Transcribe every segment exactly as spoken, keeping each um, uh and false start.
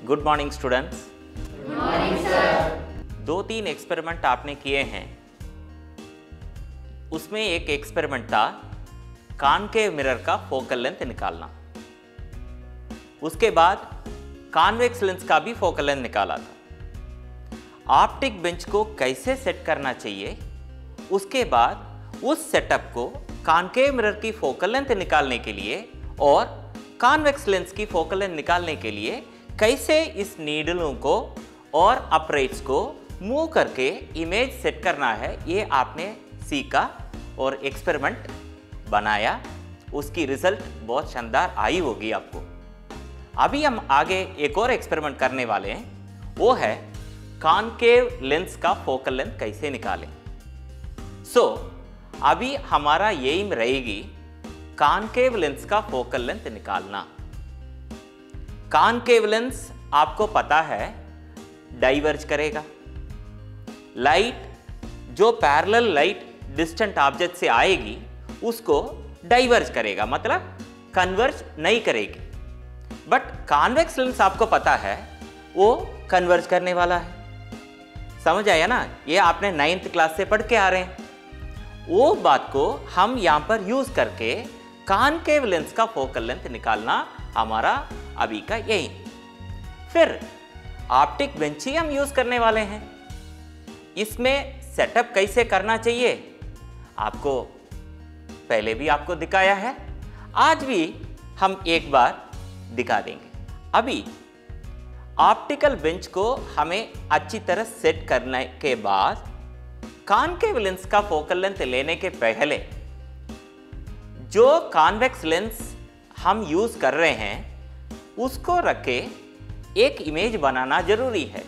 Good morning students. Good morning sir. दो तीन experiment आपने किए हैं। उसमें एक एक्सपेरिमेंट था कॉनकेव मिरर का फोकल लेंथ निकालना। उसके बाद कॉन्वेक्स लेंस का भी फोकल लेंथ निकाला था। ऑप्टिक बेंच को कैसे सेट करना चाहिए, उसके बाद उस सेटअप को कॉनकेव मिरर की फोकल लेंथ निकालने के लिए और कॉन्वेक्स लेंस की फोकल लेंथ निकालने के लिए कैसे इस नीडलों को और अपरेट्स को मूव करके इमेज सेट करना है, ये आपने सीखा और एक्सपेरिमेंट बनाया। उसकी रिजल्ट बहुत शानदार आई होगी आपको। अभी हम आगे एक और एक्सपेरिमेंट करने वाले हैं, वो है कॉनकेव लेंस का फोकल लेंथ कैसे निकालें। सो so, अभी हमारा एम रहेगी कॉनकेव लेंस का फोकल लेंथ निकालना। कॉनकेव लेंस आपको पता है डाइवर्ज करेगा। लाइट जो पैरेलल लाइट डिस्टेंट ऑब्जेक्ट से आएगी उसको डाइवर्ज करेगा, मतलब कन्वर्ज नहीं करेगी। बट कॉन्वेक्स लेंस आपको पता है वो कन्वर्ज करने वाला है। समझ आया ना, ये आपने नाइन्थ क्लास से पढ़ के आ रहे हैं। वो बात को हम यहां पर यूज करके कॉनकेव लेंस का फोकल लेंथ निकालना हमारा अभी का यही। फिर ऑप्टिक बेंच ही हम यूज करने वाले हैं। इसमें सेटअप कैसे करना चाहिए आपको पहले भी आपको दिखाया है, आज भी हम एक बार दिखा देंगे। अभी ऑप्टिकल बेंच को हमें अच्छी तरह सेट करने के बाद कॉनकेव लेंस का फोकल लेंथ लेने के पहले जो कॉन्वेक्स लेंस हम यूज कर रहे हैं उसको रखे एक इमेज बनाना जरूरी है।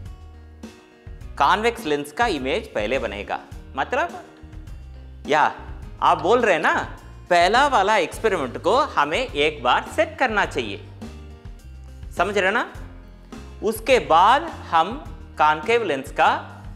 कॉन्वेक्स लेंस का इमेज पहले बनेगा, मतलब या आप बोल रहे हैं ना, पहला वाला एक्सपेरिमेंट को हमें एक बार सेट करना चाहिए। समझ रहे ना? उसके बाद हम कॉनकेव लेंस का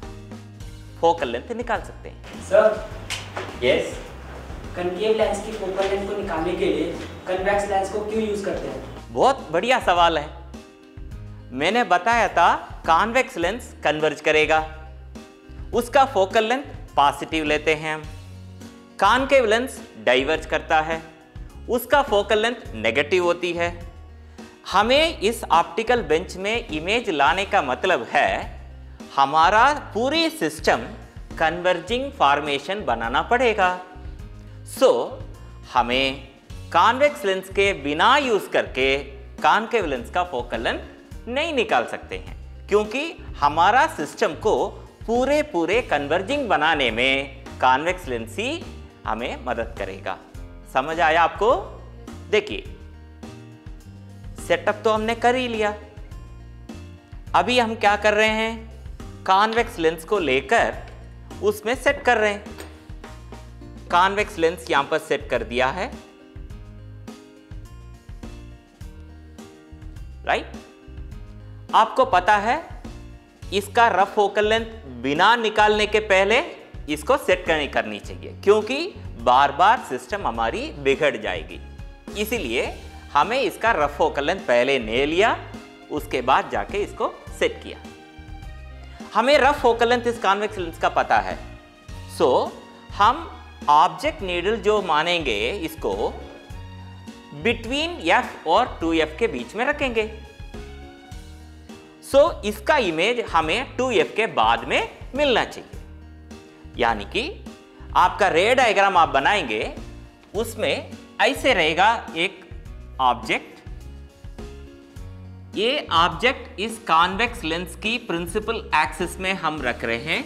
फोकल लेंथ निकाल सकते हैं। सर, यस, कनकेव लेंस की फोकल लेंथ को निकालने के लिए कन्वेक्स लेंस को क्यों यूज करते हैं? बहुत बढ़िया सवाल है। मैंने बताया था कॉन्वेक्स लेंस कन्वर्ज करेगा, उसका फोकल लेंथ पॉजिटिव लेते हैं हम। कॉनकेव लेंस डाइवर्ज करता है, उसका फोकल लेंथ नेगेटिव होती है। हमें इस ऑप्टिकल बेंच में इमेज लाने का मतलब है हमारा पूरी सिस्टम कन्वर्जिंग फॉर्मेशन बनाना पड़ेगा। सो so, हमें कॉन्वेक्स लेंस के बिना यूज करके कॉनकेव लेंस का फोकल लेंथ नहीं निकाल सकते हैं, क्योंकि हमारा सिस्टम को पूरे पूरे कन्वर्जिंग बनाने में कॉन्वेक्स लेंस ही हमें मदद करेगा। समझ आया आपको? देखिए, सेटअप तो हमने कर ही लिया। अभी हम क्या कर रहे हैं, कॉन्वेक्स लेंस को लेकर उसमें सेट कर रहे हैं। कॉन्वेक्स लेंस यहां पर सेट कर दिया है, राइट। आपको पता है इसका रफ फोकल लेंथ बिना निकालने के पहले इसको सेट करनी करनी चाहिए, क्योंकि बार बार सिस्टम हमारी बिगड़ जाएगी। इसीलिए हमें इसका रफ फोकल लेंथ पहले ले लिया, उसके बाद जाके इसको सेट किया। हमें रफ फोकल लेंथ इस कॉन्वेक्स लेंस का पता है। सो so, हम ऑब्जेक्ट नीडल जो मानेंगे इसको बिटवीन एफ और टू एफ के बीच में रखेंगे। सो so, इसका इमेज हमें टू एफ के बाद में मिलना चाहिए। यानी कि आपका रे डायग्राम आप बनाएंगे, उसमें ऐसे रहेगा एक ऑब्जेक्ट। ये ऑब्जेक्ट इस कॉन्वेक्स लेंस की प्रिंसिपल एक्सिस में हम रख रहे हैं।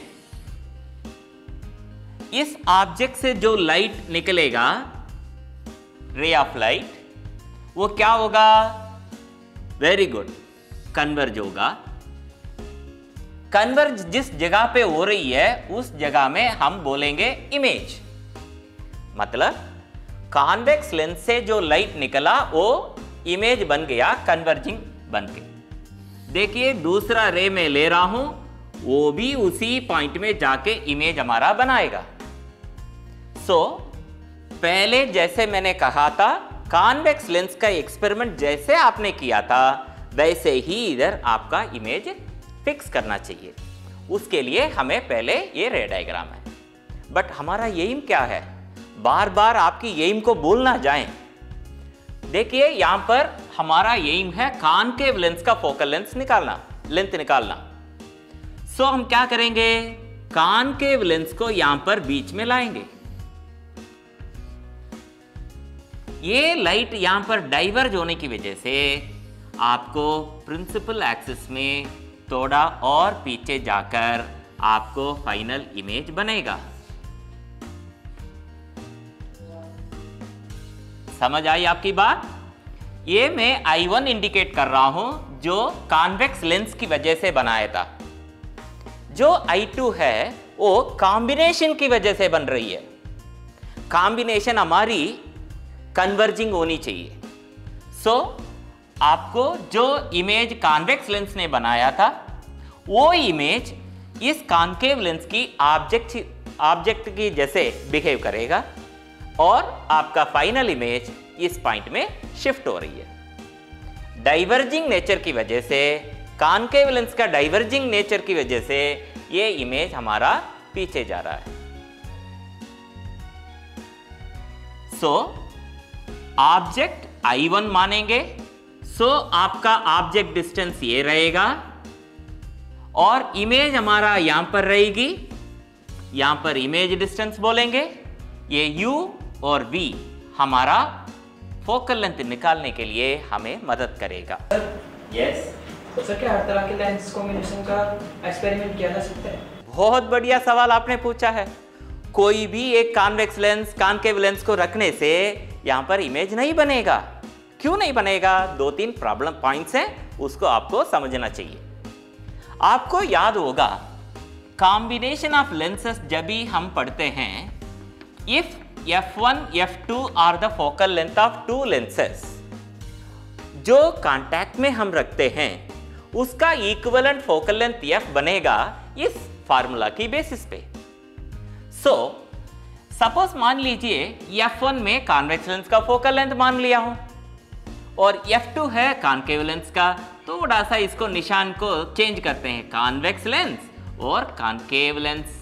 इस ऑब्जेक्ट से जो लाइट निकलेगा, रे ऑफ लाइट, वो क्या होगा? वेरी गुड, कन्वर्ज होगा। कन्वर्ज जिस जगह पे हो रही है उस जगह में हम बोलेंगे इमेज। मतलब कॉन्वेक्स लेंस से जो लाइट निकला वो इमेज बन गया, कन्वर्जिंग बन के। देखिए, दूसरा रे में ले रहा हूं, वो भी उसी पॉइंट में जाके इमेज हमारा बनाएगा। सो so, पहले जैसे मैंने कहा था, कॉन्वेक्स लेंस का एक्सपेरिमेंट जैसे आपने किया था वैसे ही इधर आपका इमेज फिक्स करना चाहिए। उसके लिए हमें पहले ये रे डायग्राम है, बट हमारा एम क्या है, बार बार आपकी एम को भूल ना जाएं। देखिए यहां पर हमारा एम है कॉनकेव लेंस का फोकल लेंथ निकालना, लेंथ निकालना। सो हम क्या करेंगे, कॉनकेव लेंस को यहां पर बीच में लाएंगे। ये लाइट यहां पर डाइवर्ज होने की वजह से आपको प्रिंसिपल एक्सिस में थोड़ा और पीछे जाकर आपको फाइनल इमेज बनेगा। समझ आई आपकी बात? ये मैं आई वन इंडिकेट कर रहा हूं जो कॉन्वेक्स लेंस की वजह से बनाया था। जो आई टू है वो कॉम्बिनेशन की वजह से बन रही है। कॉम्बिनेशन हमारी कन्वर्जिंग होनी चाहिए। सो so, आपको जो इमेज कॉन्वेक्स लेंस ने बनाया था वो इमेज इस कॉनकेव लेंस की ऑब्जेक्ट ऑब्जेक्ट की जैसे बिहेव करेगा और आपका फाइनल इमेज इस पॉइंट में शिफ्ट हो रही है। डाइवर्जिंग नेचर की वजह से, कॉनकेव लेंस का डाइवर्जिंग नेचर की वजह से ये इमेज हमारा पीछे जा रहा है। सो ऑब्जेक्ट आई वन मानेंगे। सो so, आपका ऑब्जेक्ट डिस्टेंस ये रहेगा और इमेज हमारा यहां पर रहेगी। यहां पर इमेज डिस्टेंस बोलेंगे। ये u और v हमारा फोकल लेंथ निकालने के लिए हमें मदद करेगा। यस सर, क्या हर तरह के लेंस कॉम्बिनेशन का एक्सपेरिमेंट किया जा सकता है? बहुत बढ़िया सवाल आपने पूछा है। कोई भी एक कॉन्वेक्स लेंस, कॉनकेव लेंस को रखने से यहां पर इमेज नहीं बनेगा। क्यों नहीं बनेगा? दो तीन प्रॉब्लम पॉइंट्स हैं, उसको आपको समझना चाहिए। आपको याद होगा कॉम्बिनेशन ऑफ लेंसेस जब भी हम पढ़ते हैं, if F one F two are the focal length of two lenses, जो कांटेक्ट में हम रखते हैं उसका इक्विवेलेंट फोकल लेंथ f बनेगा इस फार्मूला की बेसिस पे। सो सपोज मान लीजिए एफ वन में कॉन्वेक्स लेंस का फोकल लेंथ मान लिया हूं और एफ टू है कॉनकेव लेंस का। थोड़ा सा इसको निशान को चेंज करते हैं, कॉन्वेक्स लेंस और कॉनकेव लेंस।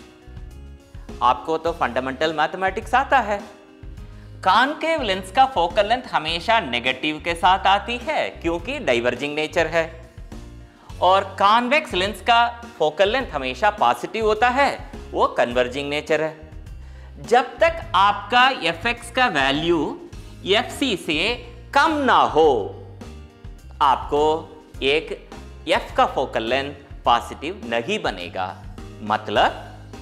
आपको तो फंडामेंटल मैथमेटिक्स आता है। कॉनकेव लेंस का फोकल लेंथ हमेशा नेगेटिव के साथ आती है क्योंकि डाइवर्जिंग नेचर है, और कॉन्वेक्स लेंस का फोकल लेंथ हमेशा पॉजिटिव होता है, वो कन्वर्जिंग नेचर है। जब तक आपका एफ एक्स का वैल्यू एफ सी से कम ना हो, आपको एक f का फोकल लेंथ पॉजिटिव नहीं बनेगा। मतलब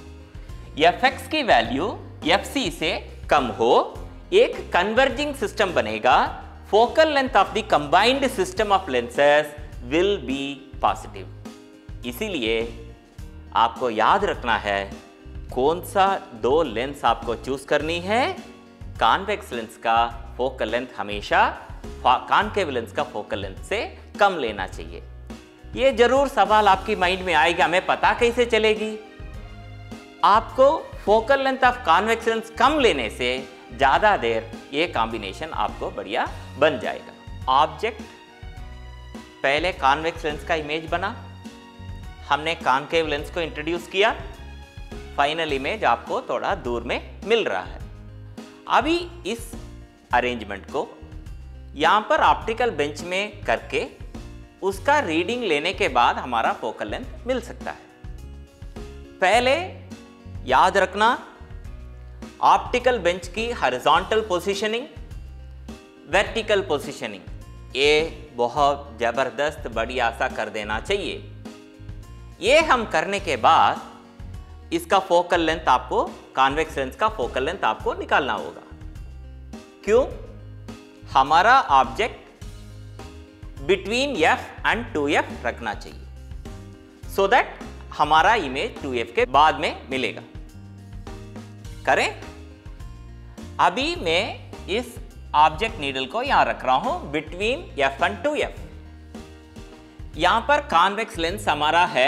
एफ एक्स की वैल्यू एफ सी से कम हो, एक कन्वर्जिंग सिस्टम बनेगा। Focal length of the combined system of lenses will be positive. इसीलिए आपको याद रखना है कौन सा दो लेंस आपको चूज करनी है। कॉन्वेक्स लेंस का फोकल लेंथ हमेशा कॉनकेव लेंस का फोकल लेंथ से कम लेना चाहिए। ये जरूर सवाल आपकी माइंड में आएगा, हमें पता कैसे चलेगी? आपको focal length of convex lens कम लेने से ज्यादा देर ये कॉम्बिनेशन आपको बढ़िया बन जाएगा। ऑब्जेक्ट पहले कॉन्वेक्स लेंस का इमेज बना, हमने कॉनकेव लेंस को इंट्रोड्यूस किया, फाइनल इमेज आपको थोड़ा दूर में मिल रहा है। अभी इस अरेंजमेंट को यहां पर ऑप्टिकल बेंच में करके उसका रीडिंग लेने के बाद हमारा फोकल लेंथ मिल सकता है। पहले याद रखना ऑप्टिकल बेंच की हॉरिजॉन्टल पोजीशनिंग, वर्टिकल पोजीशनिंग, ये बहुत जबरदस्त बढ़िया सा कर देना चाहिए। ये हम करने के बाद इसका फोकल लेंथ आपको, कॉन्वेक्स लेंस का फोकल लेंथ आपको निकालना होगा। क्यों? हमारा object between f and two F रखना चाहिए, सो दैट हमारा इमेज टू एफ के बाद में मिलेगा। करें? अभी मैं इस ऑब्जेक्ट नीडल को यहां रख रहा हूं between f and two F. यहां पर कॉन्वेक्स लेंस हमारा है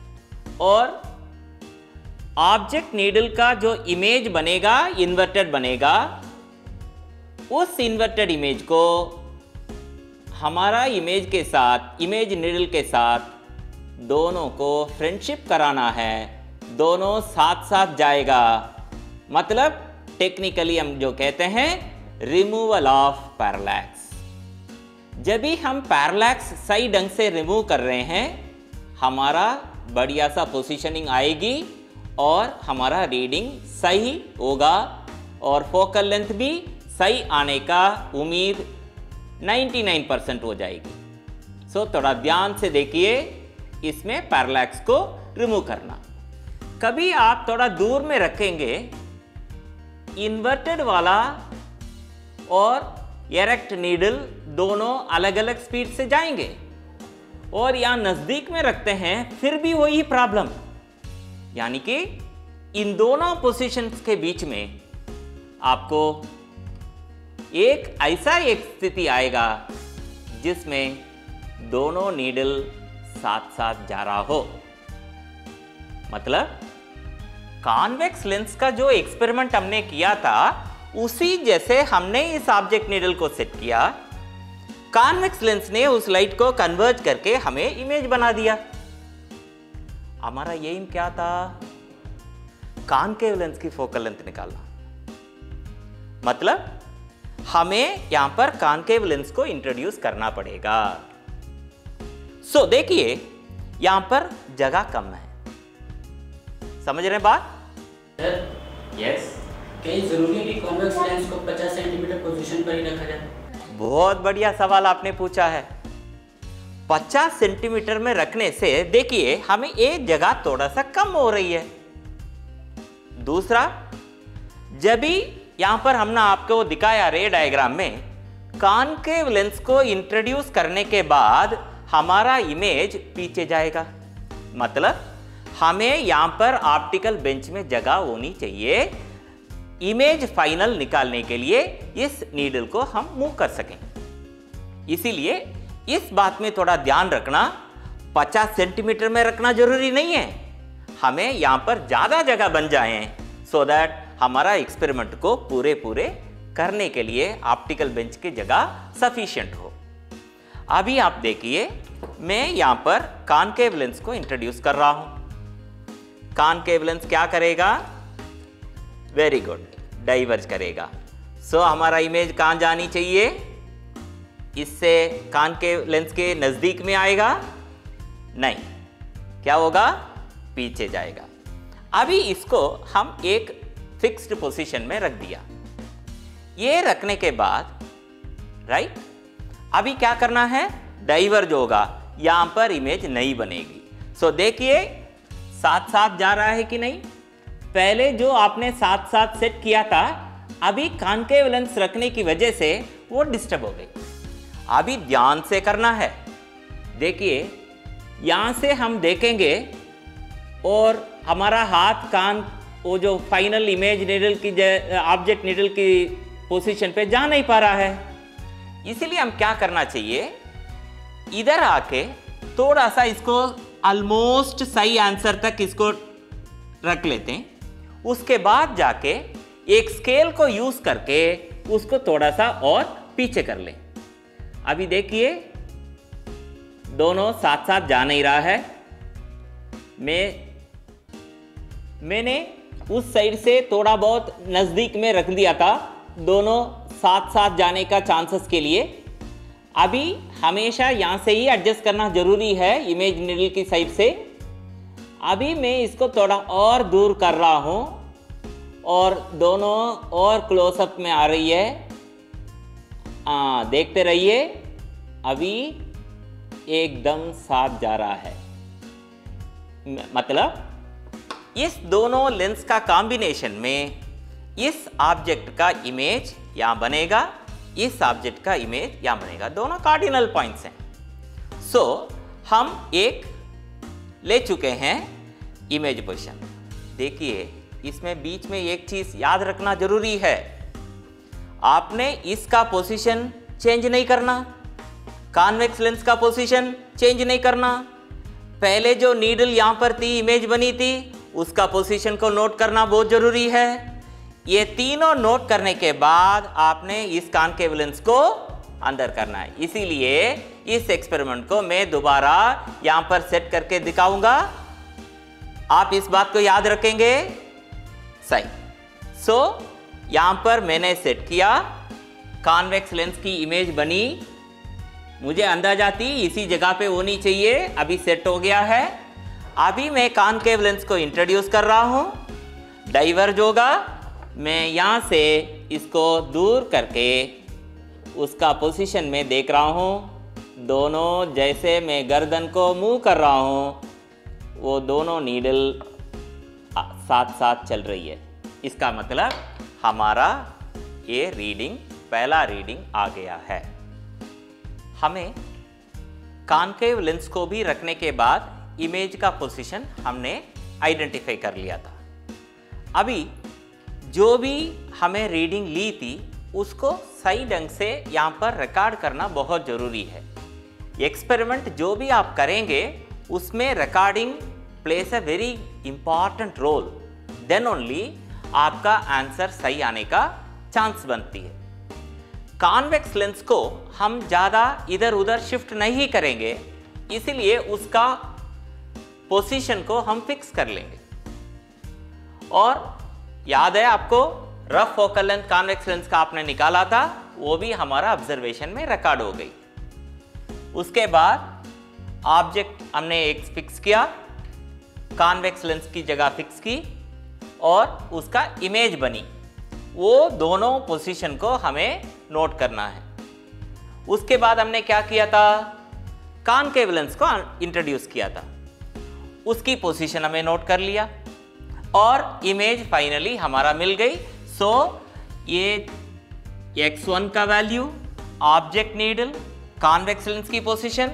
और ऑब्जेक्ट नीडल का जो इमेज बनेगा इन्वर्टेड बनेगा। उस इन्वर्टेड इमेज को हमारा इमेज के साथ, इमेज नीडल के साथ दोनों को फ्रेंडशिप कराना है, दोनों साथ साथ जाएगा, मतलब टेक्निकली हम जो कहते हैं रिमूवल ऑफ पैरेलैक्स। जब भी हम पैरेलैक्स सही ढंग से रिमूव कर रहे हैं, हमारा बढ़िया सा पोजीशनिंग आएगी और हमारा रीडिंग सही होगा और फोकल लेंथ भी सही आने का उम्मीद निन्यानवे परसेंट हो जाएगी। सो so, थोड़ा ध्यान से देखिए इसमें पैरेलैक्स को रिमूव करना। कभी आप थोड़ा दूर में रखेंगे, इन्वर्टेड वाला और एरेक्ट नीडल दोनों अलग अलग स्पीड से जाएंगे, और यहां नजदीक में रखते हैं फिर भी वही प्रॉब्लम, यानी कि इन दोनों पोजीशंस के बीच में आपको एक ऐसा एक स्थिति आएगा जिसमें दोनों नीडल साथ साथ जा रहा हो। मतलब कॉन्वेक्स लेंस का जो एक्सपेरिमेंट हमने किया था उसी जैसे हमने इस ऑब्जेक्ट नीडल को सेट किया, कॉन्वेक्स लेंस ने उस लाइट को कन्वर्ज करके हमें इमेज बना दिया। हमारा एम क्या था? कॉनकेव लेंस की फोकल लेंथ निकालना। मतलब हमें यहां पर कॉनकेव लेंस को इंट्रोड्यूस करना पड़ेगा। सो so, देखिए यहां पर जगह कम है, समझ रहे हैं बात? यस। क्या ये जरूरी है कि कॉन्वेक्स लेंस को पचास सेंटीमीटर पोजीशन पर ही रखा जाए? बहुत बढ़िया सवाल आपने पूछा है। पचास सेंटीमीटर में रखने से देखिए हमें एक जगह थोड़ा सा कम हो रही है। दूसरा, जब भी यहां पर हमने आपको दिखाया रे डायग्राम में, कॉनकेव लेंस को इंट्रोड्यूस करने के बाद हमारा इमेज पीछे जाएगा। मतलब हमें यहां पर ऑप्टिकल बेंच में जगह होनी चाहिए, इमेज फाइनल निकालने के लिए इस नीडल को हम मूव कर सकें। इसीलिए इस बात में थोड़ा ध्यान रखना, पचास सेंटीमीटर में रखना जरूरी नहीं है, हमें यहां पर ज्यादा जगह बन जाए सो दैट हमारा एक्सपेरिमेंट को पूरे पूरे करने के लिए ऑप्टिकल बेंच की जगह सफिशिएंट हो। अभी आप देखिए मैं यहां पर कॉनकेव लेंस को इंट्रोड्यूस कर रहा हूं। कॉनकेव लेंस क्या करेगा? वेरी गुड, डाइवर्ज करेगा। सो so, हमारा इमेज कहां जानी चाहिए? इससे कॉनकेव लेंस के नजदीक में आएगा? नहीं, क्या होगा? पीछे जाएगा। अभी इसको हम एक फिक्स्ड पोजीशन में रख दिया। ये रखने के बाद राइट, अभी क्या करना है? डाइवर्ज होगा, यहां पर इमेज नहीं बनेगी। सो so, देखिए साथ साथ जा रहा है कि नहीं? पहले जो आपने साथ साथ सेट किया था, अभी कॉनकेव लेंस रखने की वजह से वो डिस्टर्ब हो गई। अभी ध्यान से करना है। देखिए यहां से हम देखेंगे और हमारा हाथ कान वो जो फाइनल इमेज नीडल की ऑब्जेक्ट नीडल की पोजीशन पे जा नहीं पा रहा है। इसलिए हम क्या करना चाहिए? इधर आके थोड़ा सा इसको ऑलमोस्ट सही आंसर तक इसको रख लेते हैं, उसके बाद जाके एक स्केल को यूज करके उसको थोड़ा सा और पीछे कर लें। अभी देखिए दोनों साथ साथ जा नहीं रहा है। मैं मैंने उस साइड से थोड़ा बहुत नजदीक में रख दिया था दोनों साथ साथ जाने का चांसेस के लिए। अभी हमेशा यहां से ही एडजस्ट करना जरूरी है इमेज नीडल की साइड से। अभी मैं इसको थोड़ा और दूर कर रहा हूं और दोनों और क्लोजअप में आ रही है। आ, देखते रहिए, अभी एकदम साथ जा रहा है। मतलब इस दोनों लेंस का कॉम्बिनेशन में इस ऑब्जेक्ट का इमेज यहां बनेगा, इस ऑब्जेक्ट का इमेज यहां बनेगा। दोनों कार्डिनल पॉइंट्स हैं। सो so, हम एक ले चुके हैं इमेज पोजीशन। देखिए इसमें बीच में एक चीज याद रखना जरूरी है, आपने इसका पोजीशन चेंज नहीं करना, कॉन्वेक्स लेंस का पोजीशन चेंज नहीं करना। पहले जो नीडल यहां पर थी, इमेज बनी थी, उसका पोजीशन को नोट करना बहुत जरूरी है। ये तीनों नोट करने के बाद आपने इस कॉनकेव लेंस को अंदर करना है। इसीलिए इस एक्सपेरिमेंट को मैं दोबारा यहां पर सेट करके दिखाऊंगा। आप इस बात को याद रखेंगे? सही। सो so, यहां पर मैंने सेट किया, कॉन्वेक्स लेंस की इमेज बनी, मुझे अंदाजा थी इसी जगह पे होनी चाहिए, अभी सेट हो गया है। अभी मैं कॉनकेव लेंस को इंट्रोड्यूस कर रहा हूं, डाइवर्ज होगा, मैं यहां से इसको दूर करके उसका पोजीशन में देख रहा हूं। दोनों जैसे मैं गर्दन को मूव कर रहा हूं वो दोनों नीडल साथ साथ चल रही है। इसका मतलब हमारा ये रीडिंग, पहला रीडिंग आ गया है। हमें कॉनकेव लेंस को भी रखने के बाद इमेज का पोजीशन हमने आइडेंटिफाई कर लिया था। अभी जो भी हमें रीडिंग ली थी उसको सही ढंग से यहाँ पर रिकॉर्ड करना बहुत ज़रूरी है। एक्सपेरिमेंट जो भी आप करेंगे उसमें recording places a very important role, then only आपका आंसर सही आने का चांस बनती है। कॉन्वेक्स लेंस को हम ज़्यादा इधर उधर शिफ्ट नहीं करेंगे, इसीलिए उसका पोजीशन को हम फिक्स कर लेंगे। और याद है आपको, rough focal length convex lens का आपने निकाला था, वो भी हमारा ऑब्जर्वेशन में रिकॉर्ड हो गई। उसके बाद ऑब्जेक्ट हमने एक फिक्स किया, कॉन्वेक्स लेंस की जगह फिक्स की और उसका इमेज बनी। वो दोनों पोजीशन को हमें नोट करना है। उसके बाद हमने क्या किया था, कॉनकेव लेंस को इंट्रोड्यूस किया था, उसकी पोजीशन हमें नोट कर लिया और इमेज फाइनली हमारा मिल गई। सो so, ये एक्स वन का value, object needle, convex lens की पोजीशन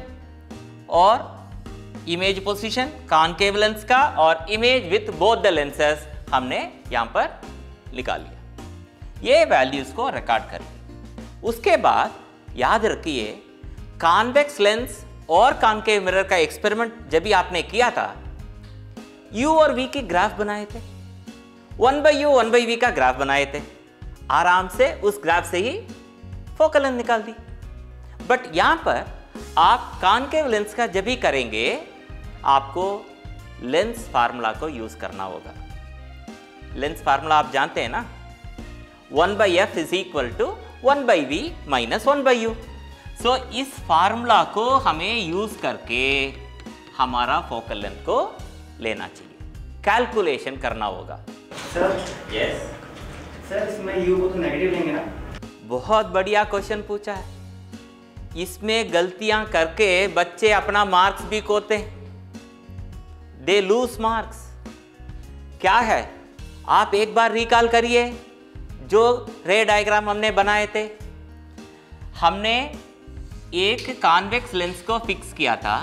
और इमेज पोजीशन कॉनकेव लेंस का और image with both the lenses हमने यहां पर निकाल लिया। ये वैल्यूज को रिकॉर्ड कर लिया। उसके बाद याद रखिए, कॉन्वेक्स लेंस और कॉनकेव मिरर का एक्सपेरिमेंट जब भी आपने किया था, U और V के ग्राफ बनाए थे, one by U one by V का ग्राफ बनाए थे, आराम से उस ग्राफ से ही फोकल लेंथ निकाल दी। बट यहां पर आप कॉनकेव लेंस का जब भी करेंगे आपको लेंस फार्मूला को यूज करना होगा। लेंस फार्मूला आप जानते हैं ना, one by F is equal to one by V minus one by U. So इस फार्मूला को हमें यूज करके हमारा फोकल लेंथ को लेना चाहिए, कैलकुलेशन करना होगा। सर यस सर, इसमें यू को तो नेगेटिव लेंगे ना? बहुत बढ़िया क्वेश्चन पूछा है। इसमें गलतियां करके बच्चे अपना मार्क्स भी खोते हैं, दे लूज मार्क्स। क्या है, आप एक बार रिकॉल करिए जो रे डायग्राम हमने बनाए थे। हमने एक कॉन्वेक्स लेंस को फिक्स किया था,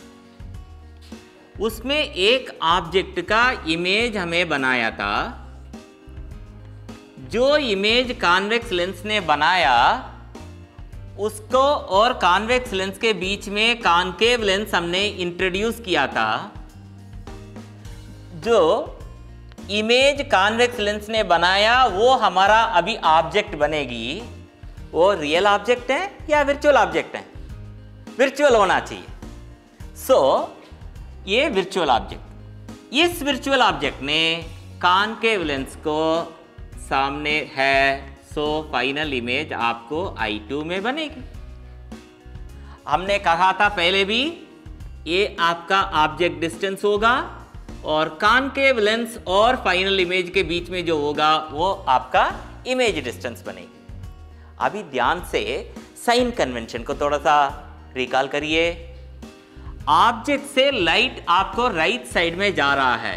उसमें एक ऑब्जेक्ट का इमेज हमें बनाया था। जो इमेज कॉन्वेक्स लेंस ने बनाया उसको और कॉन्वेक्स लेंस के बीच में कॉनकेव लेंस हमने इंट्रोड्यूस किया था। जो इमेज कॉन्वेक्स लेंस ने बनाया वो हमारा अभी ऑब्जेक्ट बनेगी। वो रियल ऑब्जेक्ट है या वर्चुअल ऑब्जेक्ट है? वर्चुअल होना चाहिए। सो so, ये वर्चुअल ऑब्जेक्ट, इस वर्चुअल ऑब्जेक्ट ने कॉनकेव लेंस को सामने है, सो फाइनल इमेज आपको आई टू में बनेगी। हमने कहा था पहले भी, ये आपका ऑब्जेक्ट डिस्टेंस होगा और कॉनकेव लेंस और फाइनल इमेज के बीच में जो होगा वो आपका इमेज डिस्टेंस बनेगी। अभी ध्यान से साइन कन्वेंशन को थोड़ा सा रिकॉल करिए। ऑब्जेक्ट से लाइट आपको राइट साइड में जा रहा है,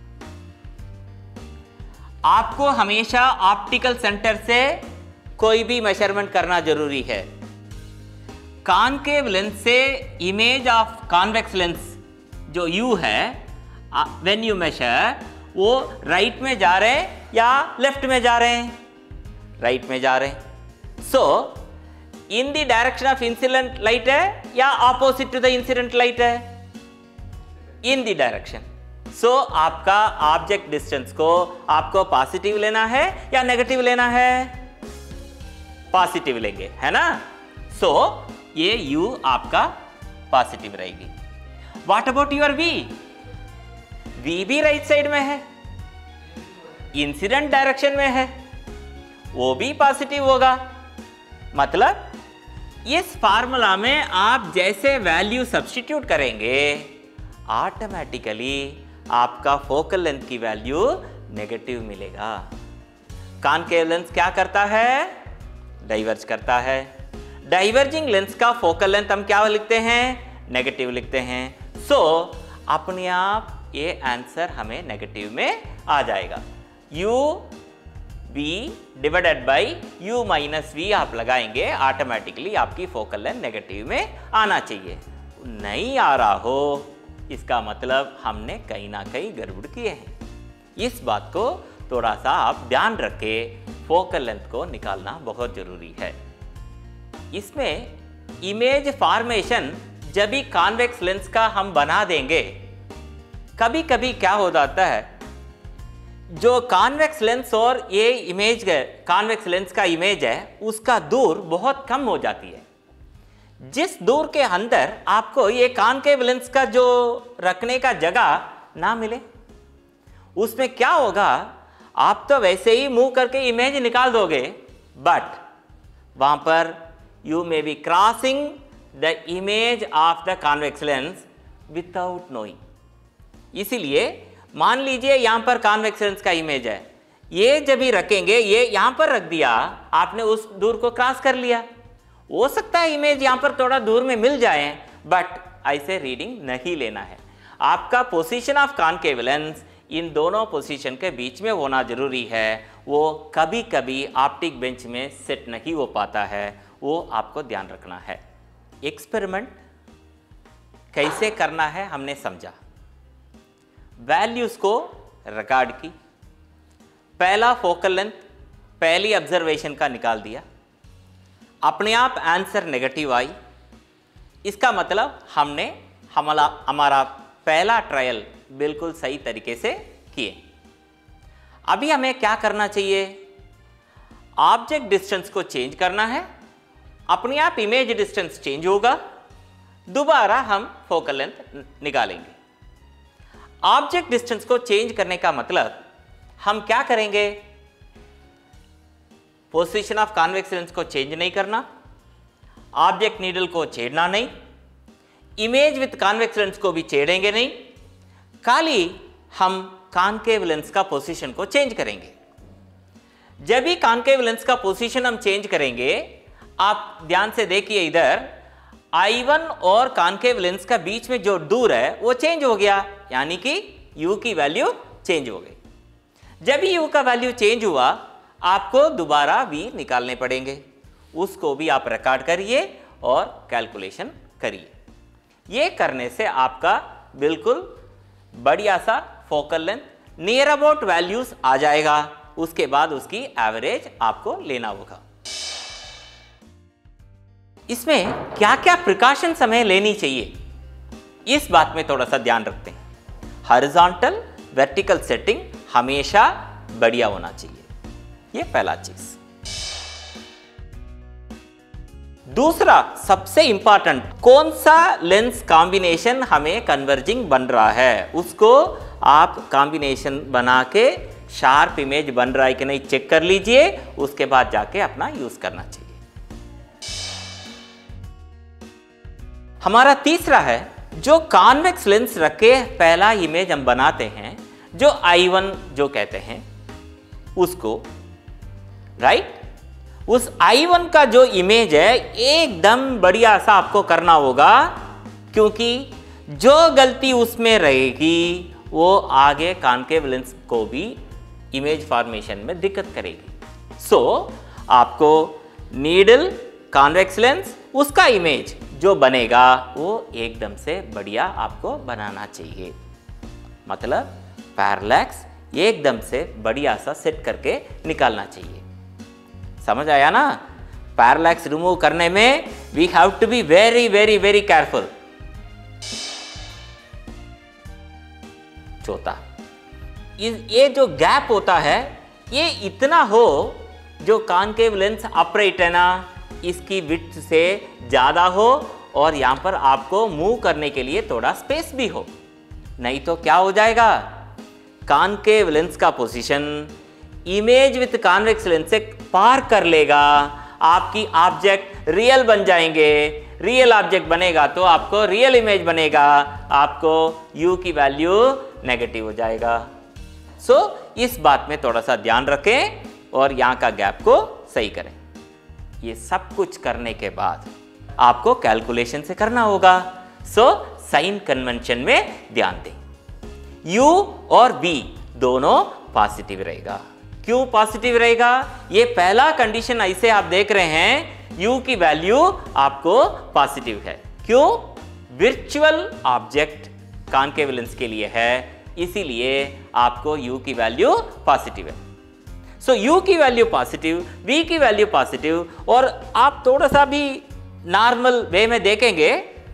आपको हमेशा ऑप्टिकल सेंटर से कोई भी मेजरमेंट करना जरूरी है। कॉनकेव लेंस से इमेज ऑफ कॉन्वेक्स लेंस जो यू है, व्हेन यू मेजर, वो राइट में जा रहे हैं या लेफ्ट में जा रहे हैं? राइट में जा रहे हैं। So in the direction of incident light है या opposite to the incident light है? In the direction. सो आपका ऑब्जेक्ट डिस्टेंस को आपको पॉजिटिव लेना है या नेगेटिव लेना है? पॉजिटिव लेंगे, है ना? सो ये u आपका पॉजिटिव रहेगी। What about your v? v भी राइट साइड में है, इंसिडेंट डायरेक्शन में है, वो भी पॉजिटिव होगा। मतलब इस फार्मूला में आप जैसे वैल्यू सब्स्टिट्यूट करेंगे ऑटोमेटिकली आपका फोकल लेंथ की वैल्यू नेगेटिव मिलेगा। कॉनकेव लेंस क्या करता है? डाइवर्ज करता है। डाइवर्जिंग लेंस का फोकल लेंथ हम क्या लिखते हैं? नेगेटिव लिखते हैं। सो so, अपने आप ये आंसर हमें नेगेटिव में आ जाएगा। u v divided by u minus V आप लगाएंगे, ऑटोमेटिकली आपकी फोकल लेंथ नेगेटिव में आना चाहिए। नहीं आ रहा हो इसका मतलब हमने कहीं ना कहीं गड़बड़ किए हैं। इस बात को थोड़ा सा आप ध्यान रखें, फोकल लेंथ को निकालना बहुत जरूरी है। इसमें इमेज फॉर्मेशन जब भी कॉन्वेक्स लेंस का हम बना देंगे, कभी कभी क्या हो जाता है, जो कॉन्वेक्स लेंस और ये इमेज कॉन्वेक्स लेंस का इमेज है उसका दूर बहुत कम हो जाती है। जिस दूर के अंदर आपको ये कॉनकेव लेंस का जो रखने का जगह ना मिले, उसमें क्या होगा, आप तो वैसे ही मूव करके इमेज निकाल दोगे, बट वहां पर you may be crossing the image of the convex lens without knowing. इसीलिए मान लीजिए यहां पर कॉन्वेक्स लेंस का इमेज है, ये जब भी रखेंगे, ये यहां पर रख दिया, आपने उस दूर को क्रॉस कर लिया, हो सकता है इमेज यहां पर थोड़ा दूर में मिल जाए, बट ऐसे रीडिंग नहीं लेना है। आपका पोजीशन ऑफ कॉनकेव लेंस इन दोनों पोजीशन के बीच में होना जरूरी है। वो कभी कभी ऑप्टिक बेंच में सेट नहीं हो पाता है, वो आपको ध्यान रखना है। एक्सपेरिमेंट कैसे करना है हमने समझा, वैल्यूज को रिकॉर्ड की, पहला फोकल लेंथ पहली ऑब्जर्वेशन का निकाल दिया, अपने आप आंसर नेगेटिव आई, इसका मतलब हमने हमारा हमारा पहला ट्रायल बिल्कुल सही तरीके से किए। अभी हमें क्या करना चाहिए, ऑब्जेक्ट डिस्टेंस को चेंज करना है, अपने आप इमेज डिस्टेंस चेंज होगा, दोबारा हम फोकल लेंथ निकालेंगे। ऑब्जेक्ट डिस्टेंस को चेंज करने का मतलब हम क्या करेंगे, पोजीशन ऑफ कॉन्वेक्स लेंस को चेंज नहीं करना, ऑब्जेक्ट नीडल को छेड़ना नहीं, इमेज विथ कॉन्वेक्स लेंस को भी छेड़ेंगे नहीं, खाली हम कॉनकेव लेंस का पोजीशन को चेंज करेंगे। जब भी कॉनकेव लेंस का पोजीशन हम चेंज करेंगे, आप ध्यान से देखिए, इधर आई वन और कॉनकेव लेंस का बीच में जो दूर है वो चेंज हो गया, यानी कि u की वैल्यू चेंज हो गई। जब भी u का वैल्यू चेंज हुआ, आपको दोबारा v निकालने पड़ेंगे, उसको भी आप रिकॉर्ड करिए और कैलकुलेशन करिए। ये करने से आपका बिल्कुल बढ़िया सा focal length near about values आ जाएगा। उसके बाद उसकी एवरेज आपको लेना होगा। इसमें क्या क्या प्रिकॉशंस हमें लेनी चाहिए, इस बात में थोड़ा सा ध्यान रखते हैं। हॉरिजॉन्टल वर्टिकल सेटिंग हमेशा बढ़िया होना चाहिए, ये पहला चीज। दूसरा सबसे इंपॉर्टेंट, कौन सा लेंस कॉम्बिनेशन हमें कन्वर्जिंग बन रहा है, उसको आप कॉम्बिनेशन बना के शार्प इमेज बन रहा है कि नहीं चेक कर लीजिए, उसके बाद जाके अपना यूज करना चाहिए। हमारा तीसरा है, जो कॉन्वेक्स लेंस रखे पहला इमेज हम बनाते हैं, जो आई वन जो कहते हैं उसको, राइट, उस आई वन का जो इमेज है एकदम बढ़िया सा आपको करना होगा, क्योंकि जो गलती उसमें रहेगी वो आगे कॉनकेव लेंस को भी इमेज फॉर्मेशन में दिक्कत करेगी। सो so, आपको नीडल कॉन्वेक्स लेंस उसका इमेज जो बनेगा वो एकदम से बढ़िया आपको बनाना चाहिए। मतलब पैरेलैक्स एकदम से बढ़िया सा सेट करके निकालना चाहिए। समझ आया ना? पैरेलैक्स रिमूव करने में we have to be very very very careful. चौथा, ये जो गैप होता है ये इतना हो, जो कॉनकेव लेंस अपराइट है ना, इसकी विड्थ से ज़्यादा हो और यहाँ पर आपको मूव करने के लिए थोड़ा स्पेस भी हो, नहीं तो क्या हो जाएगा, कॉनकेव लेंस का position image with convex lens से पार कर लेगा, आपकी ऑब्जेक्ट रियल बन जाएंगे। रियल ऑब्जेक्ट बनेगा तो आपको रियल इमेज बनेगा, आपको u की वैल्यू नेगेटिव हो जाएगा। सो so, इस बात में थोड़ा सा ध्यान रखें और यहाँ का गैप को सही करें। ये सब कुछ करने के बाद आपको कैलकुलेशन से करना होगा। सो साइन कन्वेंशन में ध्यान दें, u और v दोनों पॉजिटिव रहेगा। क्यों पॉजिटिव रहेगा? ये पहला कंडीशन ऐसे आप देख रहे हैं u की वैल्यू आपको पॉजिटिव है। क्यों? वर्चुअल ऑब्जेक्ट कॉनकेव लेंस के लिए है, इसीलिए आपको u की वैल्यू पॉजिटिव है। सो so, u की वैल्यू पॉजिटिव, v की वैल्यू पॉजिटिव, और आप थोड़ा सा भी नॉर्मल वे में देखेंगे,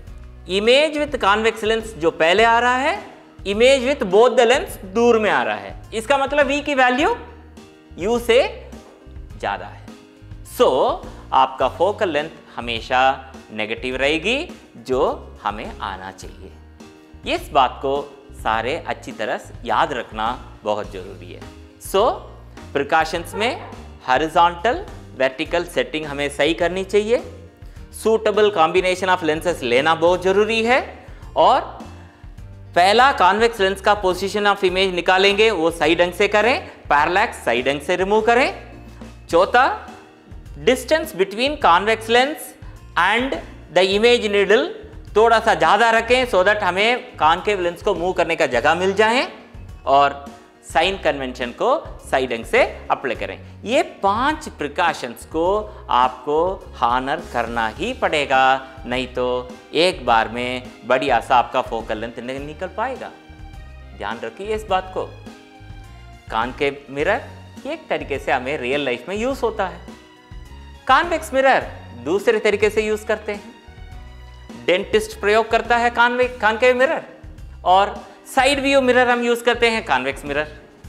इमेज विथ कॉन्वेक्स लेंस जो पहले आ रहा है, image with both the lens दूर में आ रहा है। इसका मतलब v की वैल्यू u से ज्यादा है। सो so, आपका फोकल लेंथ हमेशा नेगेटिव रहेगी, जो हमें आना चाहिए। इस बात को सारे अच्छी तरह याद रखना बहुत जरूरी है। सो प्रिकॉशंस में हॉरिजॉन्टल वर्टिकल सेटिंग हमें सही करनी चाहिए, सूटेबल कॉम्बिनेशन ऑफ लेंसेस लेना बहुत जरूरी है, और पहला कॉन्वेक्स लेंस का पोजीशन ऑफ इमेज निकालेंगे वो सही ढंग से करें, पैरेलैक्स सही ढंग से रिमूव करें। चौथा, distance between convex lens and the image needle थोड़ा सा ज़्यादा रखें, सो दैट हमें कॉनकेव लेंस को मूव करने का जगह मिल जाए, और साइन कन्वेंशन को सही ढंग से अप्लाई करें। ये पांच प्रिकॉशंस को आपको हानर करना ही पड़ेगा, नहीं तो एक बार में बढ़िया सा आपका फोकल लेंथ नहीं निकल पाएगा। ध्यान रखिए इस बात को। कॉनकेव मिरर एक तरीके से हमें रियल लाइफ में यूज होता है, कॉन्वेक्स मिरर दूसरे तरीके से यूज करते हैं। डेंटिस्ट प्रयोग करता है कॉन्वेक्स कॉनकेव मिरर, और साइड व्यू मिरर हम यूज करते हैं कॉन्वेक्स मिरर।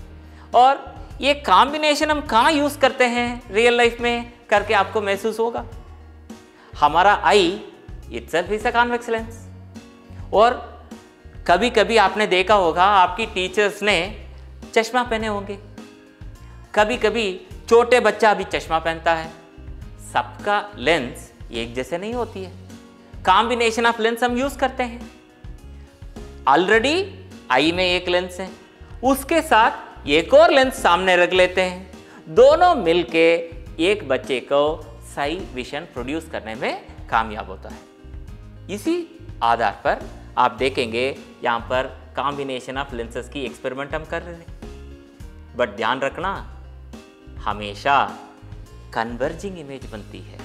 और ये कॉम्बिनेशन हम कहाँ यूज करते हैं रियल लाइफ में करके आपको महसूस होगा। हमारा eye itself is a convex lens, और कभी कभी आपने देखा होगा आपकी टीचर्स ने चश्मा पहने होंगे, कभी कभी छोटे बच्चा भी चश्मा पहनता है। सबका लेंस एक जैसे नहीं होती है, कॉम्बिनेशन ऑफ लेंस हम यूज करते हैं। ऑलरेडी आई में एक लेंस है, उसके साथ एक और लेंस सामने रख लेते हैं, दोनों मिलके एक बच्चे को सही विजन प्रोड्यूस करने में कामयाब होता है। इसी आधार पर आप देखेंगे यहाँ पर कॉम्बिनेशन ऑफ लेंसेस की एक्सपेरिमेंट हम कर रहे हैं, बट ध्यान रखना हमेशा कन्वर्जिंग इमेज बनती है।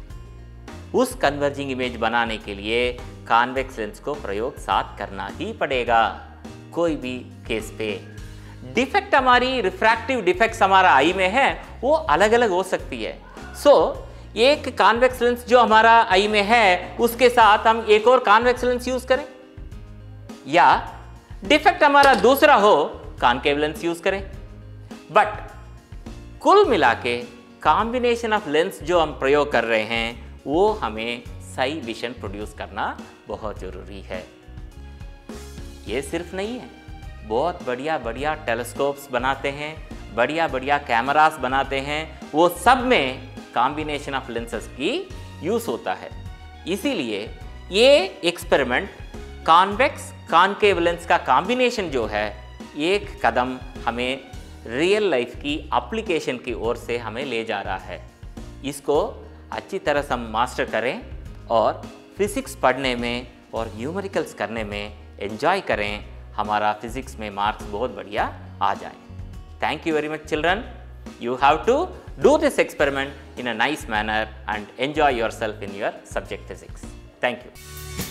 उस कन्वर्जिंग इमेज बनाने के लिए कॉन्वेक्स लेंस को प्रयोग साथ करना ही पड़ेगा। कोई भी केस पे डिफेक्ट, हमारी रिफ्रैक्टिव डिफेक्ट्स हमारा आई में है वो अलग अलग हो सकती है। सो so, एक कॉन्वेक्स लेंस जो हमारा आई में है उसके साथ हम एक और कॉन्वेक्स लेंस यूज करें, या डिफेक्ट हमारा दूसरा हो कॉनकेव लेंस यूज करें। बट कुल मिला के कॉम्बिनेशन ऑफ लेंस जो हम प्रयोग कर रहे हैं वो हमें सही विजन प्रोड्यूस करना बहुत जरूरी है। ये सिर्फ नहीं है, बहुत बढ़िया बढ़िया टेलीस्कोप्स बनाते हैं, बढ़िया बढ़िया कैमरास बनाते हैं, वो सब में कॉम्बिनेशन ऑफ लेंसेस की यूज होता है। इसीलिए ये एक्सपेरिमेंट कॉन्वेक्स कॉनकेव लेंस का कॉम्बिनेशन जो है एक कदम हमें रियल लाइफ की एप्लीकेशन की ओर से हमें ले जा रहा है। इसको अच्छी तरह से हम मास्टर करें और फिजिक्स पढ़ने में और न्यूमेरिकल्स करने में एंजॉय करें, हमारा फिजिक्स में मार्क्स बहुत बढ़िया आ जाए। Thank you very much children. You have to do this experiment in a nice manner and enjoy yourself in your subject physics. Thank you.